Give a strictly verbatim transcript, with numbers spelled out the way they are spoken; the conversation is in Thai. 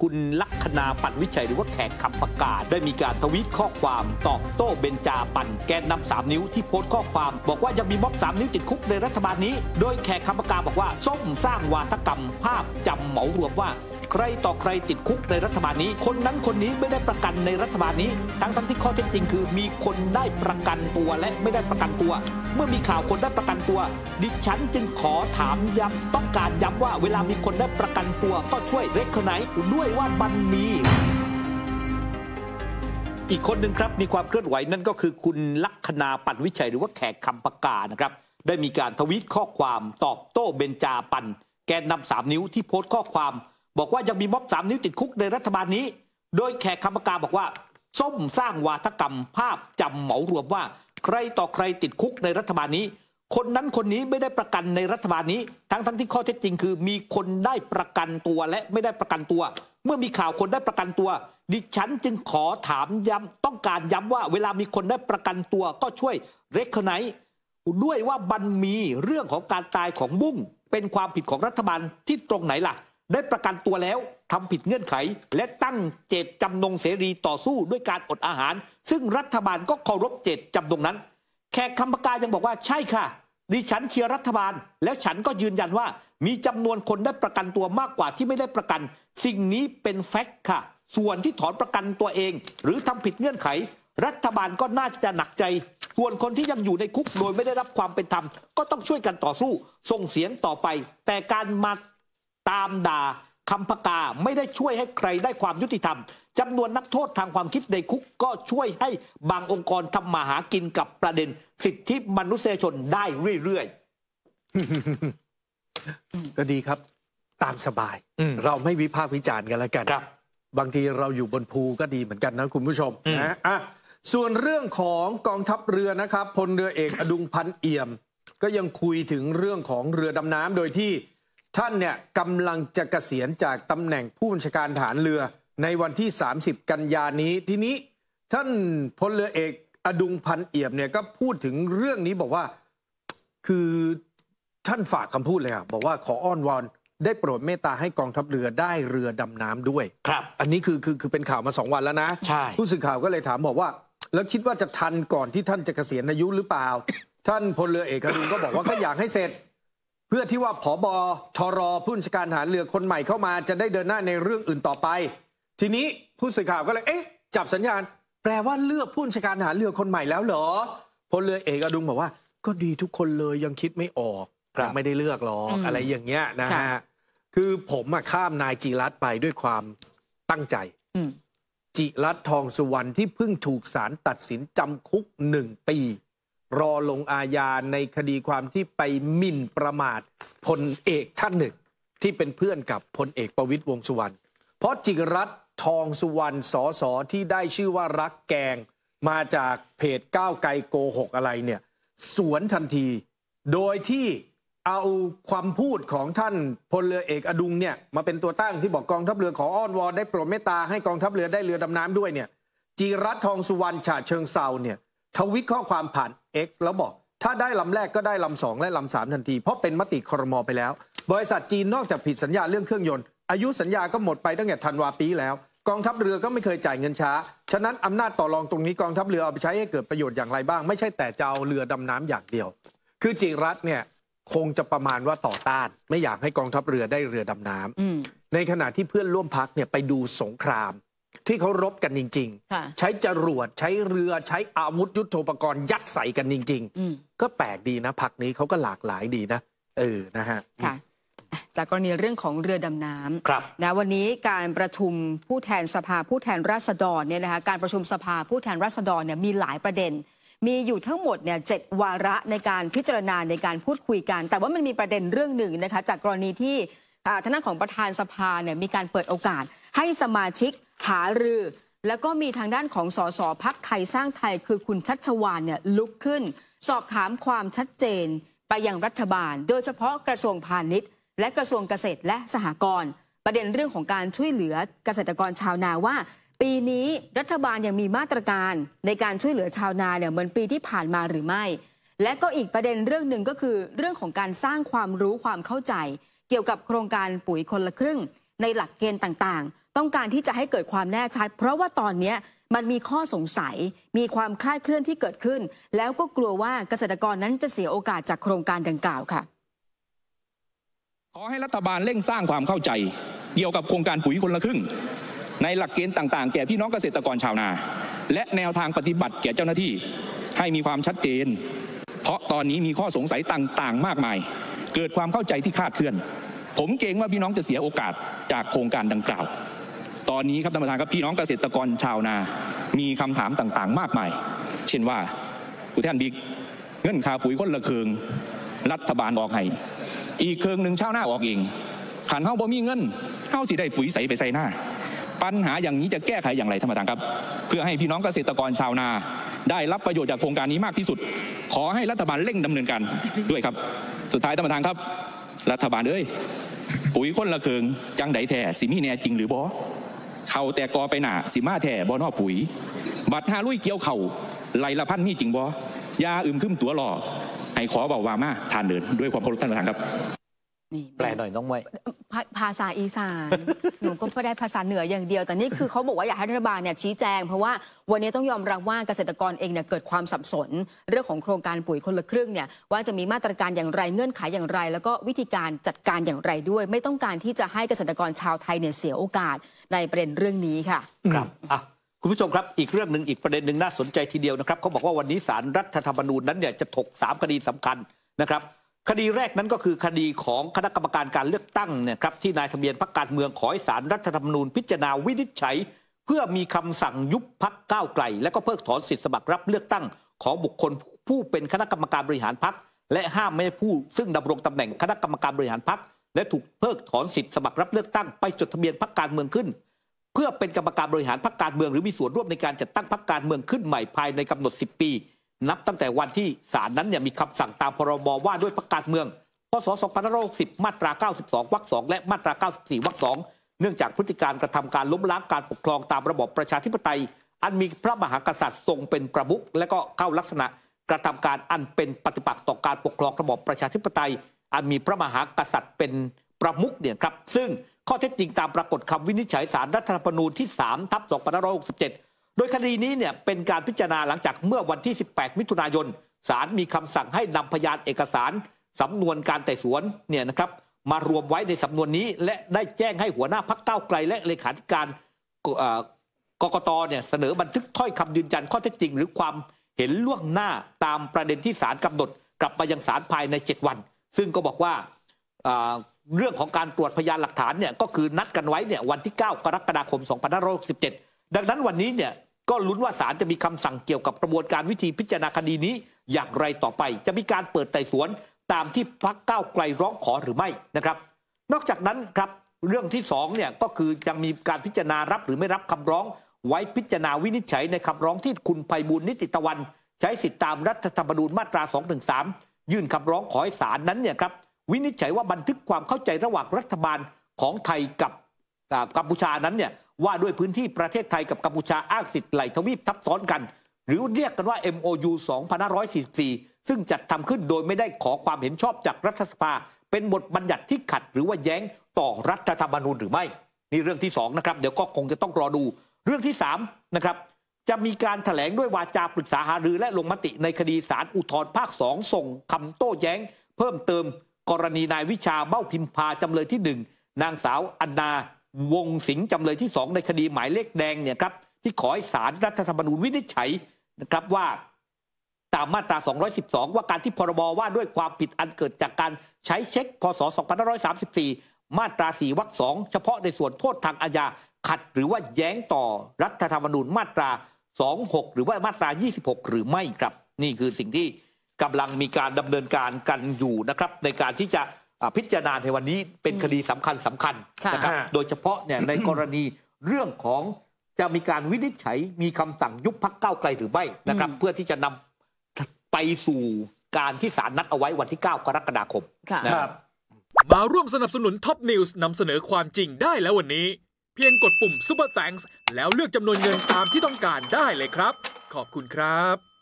คุณลัคนาปั่นวิชัยหรือว่าแขกคำประกาศได้มีการทวีตข้อความตอบโต้เบญจาปั่นแกนนำสามนิ้วที่โพสต์ข้อความบอกว่ายังมีม็อบสามนิ้วติดคุกในรัฐบาลนี้โดยแขกคำประกาศบอกว่าส้มสร้างวาทกรรมภาพจำเหมารวมว่าใครต่อใครติดคุกในรัฐบาลนี้คนนั้นคนนี้ไม่ได้ประกันในรัฐบาลนี้ทั้งทั้งที่ข้อเท็จจริงคือมีคนได้ประกันตัวและไม่ได้ประกันตัวเมื่อมีข่าวคนได้ประกันตัวดิฉันจึงขอถามย้ำต้องการย้ำว่าเวลามีคนได้ประกันตัวก็ช่วยเร็กคนไหนด้วยว่ามันมีอีกคนหนึ่งครับมีความเคลื่อนไหวนั่นก็คือคุณลัคนาปั่นวิชัยหรือว่าแขกคำประกาศนะครับได้มีการทวีตข้อความตอบโต้เบญจาปั่นแกนนำสามนิ้วที่โพสต์ข้อความบอกว่ายังมีม็อบสามนิ้วติดคุกในรัฐบาลนี้โดยแขกคำประกาศบอกว่าส้มสร้างวาทกรรมภาพจำเหมารวมว่าใครต่อใครติดคุกในรัฐบาลนี้คนนั้นคนนี้ไม่ได้ประกันในรัฐบาลนี้ทั้งทั้งที่ข้อเท็จจริงคือมีคนได้ประกันตัวและไม่ได้ประกันตัวเมื่อมีข่าวคนได้ประกันตัวดิฉันจึงขอถามย้ำต้องการย้ำว่าเวลามีคนได้ประกันตัวก็ช่วยเร็กคนไหนด้วยว่ามันมีเรื่องของการตายของบุ้งเป็นความผิดของรัฐบาลที่ตรงไหนล่ะได้ประกันตัวแล้วทำผิดเงื่อนไขและตั้งเจตจำนงเสรีต่อสู้ด้วยการอดอาหารซึ่งรัฐบาลก็เคารพเจตจำนงนั้นแขกคำประกาศยังบอกว่าใช่ค่ะดิฉันเชียร์รัฐบาลแล้วฉันก็ยืนยันว่ามีจำนวนคนได้ประกันตัวมากกว่าที่ไม่ได้ประกันสิ่งนี้เป็นแฟกต์ค่ะส่วนที่ถอนประกันตัวเองหรือทำผิดเงื่อนไขรัฐบาลก็น่าจะหนักใจส่วนคนที่ยังอยู่ในคุกโดยไม่ได้รับความเป็นธรรมก็ต้องช่วยกันต่อสู้ส่งเสียงต่อไปแต่การมาตามด่าคำประกาศไม่ได้ช่วยให้ใครได้ความยุติธรรมจำนวนนักโทษทางความคิดในคุกก็ช่วยให้บางองค์กรทำมาหากินกับประเด็นสิทธิมนุษยชนได้เรื่อยๆ ก็ดีครับตามสบายเราไม่วิพากษ์วิจารณ์กันแล้วกันบางทีเราอยู่บนภูก็ดีเหมือนกันนะคุณผู้ชมนะอ่ะส่วนเรื่องของกองทัพเรือนะครับพลเรือเอกอดุงพันเอี่ยมก็ยังคุยถึงเรื่องของเรือดำน้ำโดยที่ท่านเนี่ยกำลังจะเกษียณจากตำแหน่งผู้บัญชาการทหารเรือในวันที่สามสิบกันยายนนี้ทีนี้ท่านพลเรือเอกอดุงพันเอี่ยมเนี่ยก็พูดถึงเรื่องนี้บอกว่าคือท่านฝากคำพูดเลยอะบอกว่าขออ้อนวอนได้โปรดเมตตาให้กองทัพเรือได้เรือดำน้ำด้วยครับอันนี้คือคือคือเป็นข่าวมาสองวันแล้วนะใช่ผู้สื่อข่าวก็เลยถามบอกว่าแล้วคิดว่าจะทันก่อนที่ท่านจะเกษียณอายุหรือเปล่าท่านพลเรือเอกอดุงก็บอกว่าก็อยากให้เสร็จเพื่อที่ว่าผบ.ทร.ผู้บัญชาการทหารเรือคนใหม่เข้ามาจะได้เดินหน้าในเรื่องอื่นต่อไปทีนี้ผู้สื่อข่าวก็เลยเอ๊ะจับสัญญาณแปลว่าเลือกผู้บัญชาการทหารเรือคนใหม่แล้วเหรอพลเรือเอกอดุงบอกว่าก็ดีทุกคนเลยยังคิดไม่ออกไม่ได้เลือกหรอกอะไรอย่างเงี้ยนะฮะคือผมมาข้ามนายจิรัตน์ไปด้วยความตั้งใจจิรัตน์ทองสุวรรณที่เพิ่งถูกศาลตัดสินจำคุกหนึ่งปีรอลงอาญาในคดีความที่ไปหมิ่นประมาทพลเอกท่านหนึ่งที่เป็นเพื่อนกับพลเอกประวิตรวงษ์สุวรรณเพราะจิรัตน์ทองสุวรรณสสที่ได้ชื่อว่ารักแกงมาจากเพจก้าวไกลโกหกอะไรเนี่ยสวนทันทีโดยที่เอาความพูดของท่านพลเรือเอกอดุงเนี่ยมาเป็นตัวตั้งที่บอกกองทัพเรือขออ้อนวอนได้โปรดเมตตาให้กองทัพเรือได้เรือดำน้ำด้วยเนี่ยจิรัตน์ทองสุวรรณฉะเชิงเซาเนี่ยทวิตข้อความผ่าน X แล้วบอกถ้าได้ลำแรกก็ได้ลำสองและลำสามทันทีเพราะเป็นมติครม.ไปแล้วบริษัทจีนนอกจากผิดสัญญาเรื่องเครื่องยนต์อายุสัญญาก็หมดไปตั้งแต่ธันวาปีแล้วกองทัพเรือก็ไม่เคยจ่ายเงินช้าฉะนั้นอำนาจต่อรองตรงนี้กองทัพเรือเอาไปใช้ให้เกิดประโยชน์อย่างไรบ้างไม่ใช่แต่จะเอาเรือดำน้ำอย่างเดียวคือจิรัตน์เนี่ยคงจะประมาณว่าต่อต้านไม่อยากให้กองทัพเรือได้เรือดำน้ำในขณะที่เพื่อนร่วมพักเนี่ยไปดูสงครามที่เขารบกันจริงๆใช้จรวดใช้เรือใช้อาวุธยุทโธปกรณ์ยัดใส่กันจริงๆก็แปลกดีนะพักนี้เขาก็หลากหลายดีนะเออนะฮะจากกรณีเรื่องของเรือดำน้ำนะวันนี้การประชุมผู้แทนสภาผู้แทนราษฎรเนี่ยนะคะการประชุมสภาผู้แทนราษฎรเนี่ยมีหลายประเด็นมีอยู่ทั้งหมดเนี่ยเจ็ดวาระในการพิจารณาในการพูดคุยกันแต่ว่ามันมีประเด็นเรื่องหนึ่งนะคะจากกรณีที่ทางด้านของประธานสภาเนี่ยมีการเปิดโอกาสให้สมาชิกหารือแล้วก็มีทางด้านของสสพรรคไทยสร้างไทยคือคุณชัชวาลเนี่ยลุกขึ้นสอบถามความชัดเจนไปยังรัฐบาลโดยเฉพาะกระทรวงพาณิชย์และกระทรวงเกษตรและสหกรณ์ประเด็นเรื่องของการช่วยเหลือเกษตรกรชาวนาว่าปีนี้รัฐบาลยังมีมาตรการในการช่วยเหลือชาวนาเนี่ยเหมือนปีที่ผ่านมาหรือไม่และก็อีกประเด็นเรื่องหนึ่งก็คือเรื่องของการสร้างความรู้ความเข้าใจเกี่ยวกับโครงการปุ๋ยคนละครึ่งในหลักเกณฑ์ต่างๆต้องการที่จะให้เกิดความแน่ชัดเพราะว่าตอนนี้มันมีข้อสงสัยมีความคลาดเคลื่อนที่เกิดขึ้นแล้วก็กลัวว่าเกษตรกรนั้นจะเสียโอกาสจากโครงการดังกล่าวค่ะขอให้รัฐบาลเร่งสร้างความเข้าใจเกี่ยวกับโครงการปุ๋ยคนละครึ่งในหลักเกณฑ์ต่างๆแก่พี่น้องเกษตรกรชาวนาและแนวทางปฏิบัติแก่เจ้าหน้าที่ให้มีความชัดเจนเพราะตอนนี้มีข้อสงสัยต่างๆมากมายเกิดความเข้าใจที่คลาดเคลื่อนผมเกรงว่าพี่น้องจะเสียโอกาสจากโครงการดังกล่าวตอนนี้ครับท่านประธานครับพี่น้องเกษตรกรชาวนามีคำถามต่างๆมากมายเช่นว่าผู้แทนบิ๊กเงินค่าปุ๋ยคนละครึ่งรัฐบาลออกให้อีกครึ่งหนึ่งชาวนาออกเองขันเฮาบ่มีเงินเฮาสิได้ปุ๋ยใส่ไปใส่หน้าปัญหาอย่างนี้จะแก้ไขอย่างไรท่านประธานครับเพื่อให้พี่น้องเกษตรกรชาวนาได้รับประโยชน์จากโครงการนี้มากที่สุดขอให้รัฐบาลเร่งดำเนินการด้วยครับสุดท้ายท่านประธานครับรัฐบาลเอ้ยปุ๋ยคนละครึ่งจังไดแท้สิมีแน่จริงหรือบ่เข้าแต่กอไปหนาสิมาแท้บ่นอปุ๋ยบัตรหาลุยเกี่ยวเข่าไหลละพันมีจริงบ่ยาอึมครึมตัวหล่อให้ขอบอกว่ามาทานเดินด้วยความเคารพท่านประธานครับแปลหน่อยน้องมวยภาษาอีสานหนูก็ไม่ได้ภาษาเหนืออย่างเดียวแต่นี่คือเขาบอกว่าอยากให้รัฐบาลเนี่ยชี้แจงเพราะว่าวันนี้ต้องยอมรับว่าเกษตรกรเองเนี่ยเกิดความสับสนเรื่องของโครงการปุ๋ยคนละครึ่งเนี่ยว่าจะมีมาตรการอย่างไรเงื่อนไขอย่างไรแล้วก็วิธีการจัดการอย่างไรด้วยไม่ต้องการที่จะให้เกษตรกรชาวไทยเนี่ยเสียโอกาสในประเด็นเรื่องนี้ค่ะครับอ่ะคุณผู้ชมครับอีกเรื่องหนึ่งอีกประเด็นหนึ่งน่าสนใจทีเดียวนะครับเขาบอกว่าวันนี้ศาลรัฐธรรมนูญนั้นเนี่ยจะถกสามคดีสำคัญนะครับคดีแรกนั้นก็คือคดีของคณะกรรมการการเลือกตั้งเนี่ยครับที่นายทะเบียนพรรคการเมืองขอให้ศาลรัฐธรรมนูญพิจารณาวินิจฉัยเพื่อมีคำสั่งยุบพรรคก้าวไกลและก็เพิกถอนสิทธิสมัครรับเลือกตั้งของบุคคลผู้เป็นคณะกรรมการบริหารพรรคและห้ามไม่ให้ผู้ซึ่งดำรงตำแหน่งคณะกรรมการบริหารพรรคและถูกเพิกถอนสิทธิสมัครรับเลือกตั้งไปจดทะเบียนพรรคการเมืองขึ้นเพื่อเป็นกรรมการบริหารพรรคการเมืองหรือมีส่วนร่วมในการจัดตั้งพรรคการเมืองขึ้นใหม่ภายในกำหนดสิบปีนับตั้งแต่วันที่ศาลนั้นเนี่ยมีคำสั่งตามพรบว่าด้วยพรรคการเมืองพ.ศ. สองพันห้าร้อยหกสิบมาตราเก้าสิบสองวรรคสองและมาตราเก้าสิบสี่วรรคสองเนื่องจากพฤติการกระทำการล้มล้างการปกครองตามระบอบประชาธิปไตยอันมีพระมหากษัตริย์ทรงเป็นประมุขและก็เข้าลักษณะกระทำการอันเป็นปฏิปักษ์ต่อการปกครองระบอบประชาธิปไตยอันมีพระมหากษัตริย์เป็นประมุขเนี่ยครับซึ่งข้อเท็จจริงตามปรากฏคำวินิจฉัยศาลรัฐธรรมนูญที่สามทับสองพันห้าร้อยหกสิบเจ็ดโดยคดีนี้เนี่ยเป็นการพิจารณาหลังจากเมื่อวันที่สิบแปดมิถุนายนศาลมีคำสั่งให้นำพยานเอกสารสำนวนการไต่สวนเนี่ยนะครับมารวมไว้ในสำนวนนี้และได้แจ้งให้หัวหน้าพรรคก้าวไกลและเลขาธิการกกตเนี่ยเสนอบันทึกถ้อยคำยืนยันข้อเท็จจริงหรือความเห็นล่วงหน้าตามประเด็นที่ศาลกำหนดกลับมายังศาลภายในเจ็ดวันซึ่งก็บอกว่าเรื่องของการตรวจพยานหลักฐานเนี่ยก็คือนัดกันไว้เนี่ยวันที่เก้ากรกฎาคมสองพันห้าร้อยหกสิบเจ็ดดังนั้นวันนี้เนี่ยก็ลุ้นว่าศาลจะมีคำสั่งเกี่ยวกับกระบวนการวิธีพิจารณาคดีนี้อย่างไรต่อไปจะมีการเปิดไต่สวนตามที่พรรคก้าวไกลร้องขอหรือไม่นะครับนอกจากนั้นครับเรื่องที่สองเนี่ยก็คือยังมีการพิจารณารับหรือไม่รับคำร้องไว้พิจารณาวินิจฉัยในคำร้องที่คุณไพบูลย์นิติตะวันใช้สิทธิตามรัฐธรรมนูญมาตราสองถึงสามยื่นคำร้องขอให้ศาลนั้นเนี่ยครับวินิจฉัยว่าบันทึกความเข้าใจระหว่างรัฐบาลของไทยกับกัมพูชานั้นเนี่ยว่าด้วยพื้นที่ประเทศไทยกับกัมพูชาอ้างสิทธิ์ไหลทวีปทับซ้อนกันหรือเรียกกันว่า เอ็ม โอ ยู สองพันห้าร้อยสี่สิบสี่ซึ่งจัดทำขึ้นโดยไม่ได้ขอความเห็นชอบจากรัฐสภาเป็นบทบัญญัติที่ขัดหรือว่าแย้งต่อรัฐธรรมนูญหรือไม่นี่เรื่องที่สองนะครับเดี๋ยวก็คงจะต้องรอดูเรื่องที่สามนะครับจะมีการแถลงด้วยวาจาปรึกษาหารือและลงมติในคดีศาลอุทธรณ์ภาคสองส่งคำโต้แย้งเพิ่มเติมกรณีนายวิชาเบ้าพิมพาจำเลยที่หนึ่งนางสาวอันนาวงสิงห์จำเลยที่สองในคดีหมายเลขแดงเนี่ยครับที่ขอให้ศาลรัฐธรรมนูญวินิจฉัยนะครับว่าตามมาตราสองร้อยสิบสองว่าการที่พรบว่าด้วยความผิดอันเกิดจากการใช้เช็คพ.ศ. สองพันห้าร้อยสามสิบสี่มาตราสี่วรรคสองเฉพาะในส่วนโทษทางอาญาขัดหรือว่าแย้งต่อรัฐธรรมนูญมาตราสองสิบหกหรือว่ามาตรายี่สิบหกหรือไม่ครับนี่คือสิ่งที่กำลังมีการดำเนินการกันอยู่นะครับในการที่จะพิจารณาในวันนี้เป็นคดีสำคัญสำคัญนะครับโดยเฉพาะเนี่ยในกรณีเรื่องของจะมีการวินิจฉัยมีคำสั่งยุบพรรคก้าวไกลหรือไม่นะครับเพื่อที่จะนำไปสู่การที่ศาลนัดเอาไว้วันที่เก้ากรกฎาคมนะครับมาร่วมสนับสนุนท็อปนิวส์นำเสนอความจริงได้แล้ววันนี้เพียงกดปุ่ม Super Thanks แล้วเลือกจำนวนเงินตามที่ต้องการได้เลยครับขอบคุณครับ